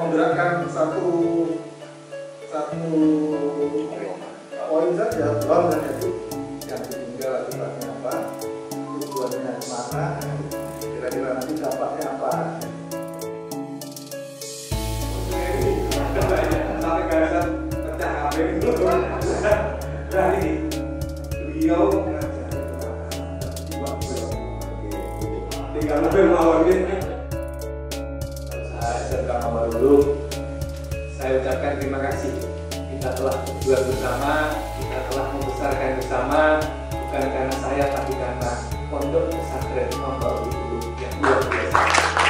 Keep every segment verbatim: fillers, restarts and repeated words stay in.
menggerakkan satu satu poin saja, bang dan itu yang ditinggal akibatnya apa, tujuannya kemana, kira-kira nanti dampaknya apa. Sampai gagasan pecah H P itu dari beliau tinggal lebih mau ini. Saya ajarkan nomor dulu. Saya ucapkan terima kasih. Kita telah berbuat bersama, kita telah membesarkan bersama, bukan karena saya tapi karena pondok pesantren Nombor itu yang luar biasa.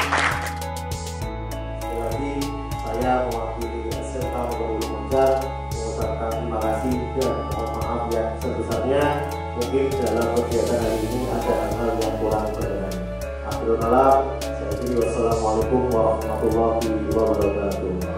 Sekali lagi saya mewakili S M K Nombor Moncar mengucapkan terima kasih dan mohon maaf yang sebesarnya mungkin dalam kegiatan hari ini ada hal-hal yang kurang berkenan. Akhirul kalam, saya kira wassalamualaikum warahmatullahi wabarakatuh.